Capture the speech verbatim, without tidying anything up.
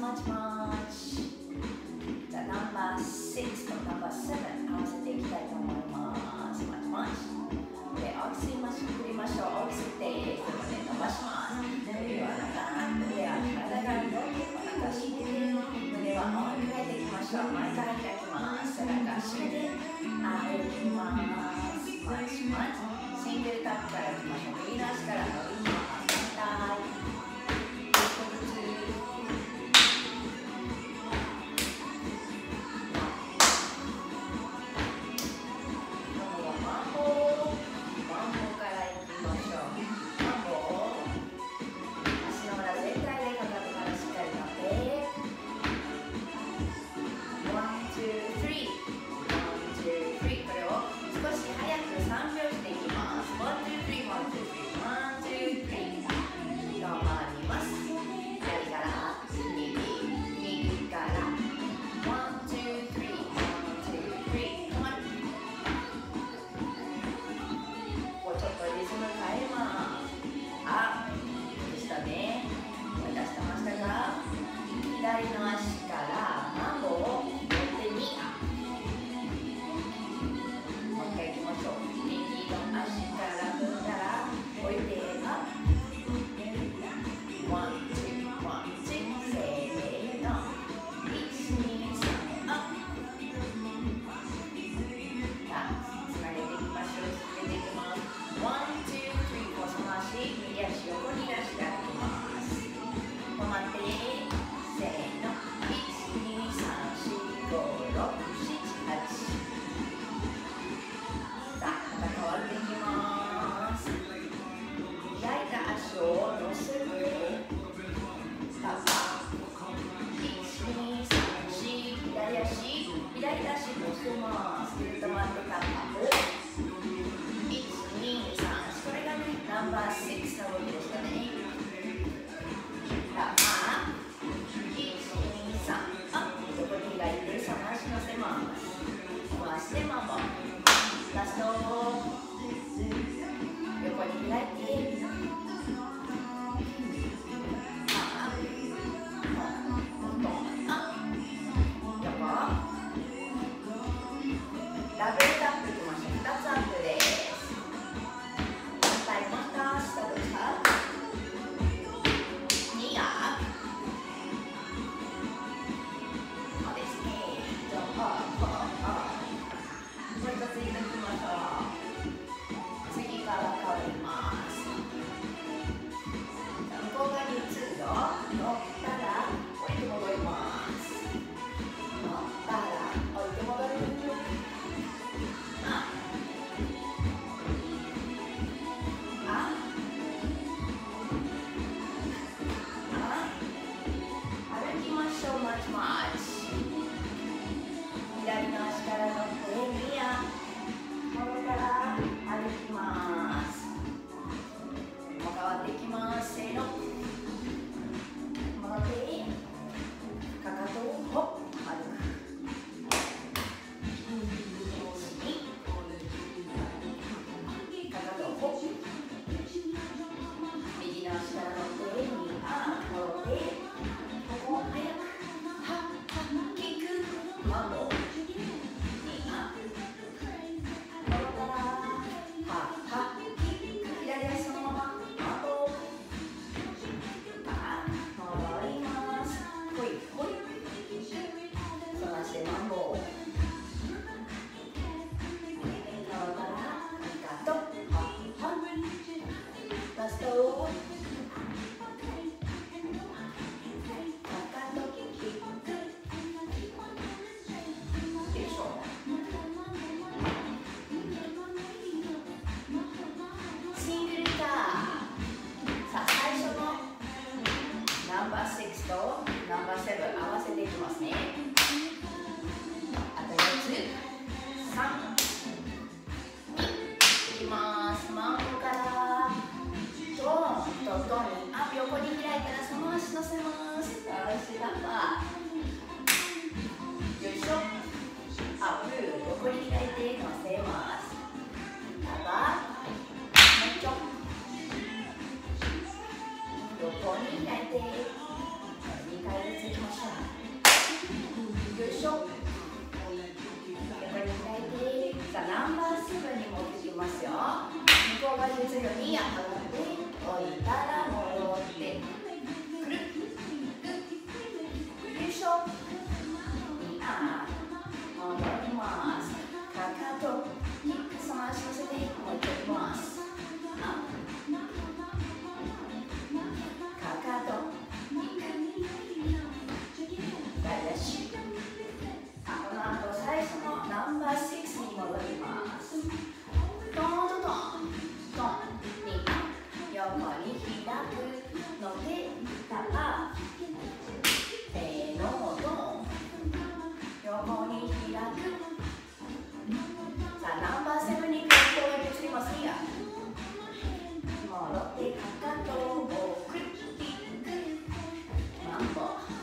マチマチ。じゃあナンバーシックスとナンバーセブン合わせていきたいと思います。マチマチ。で、大きく吸いましょう。振りましょう。大きく吸って、胸伸ばします。腕は長く、腕は体が動いて、お腹締めて、胸は追いかけていきましょう。前から開きます。背中締めて、歩きます。マチマチ。シングルタップからいきましょう。右の足から伸びます。反対。横に開いてにかいずついきましょう。 ナンバー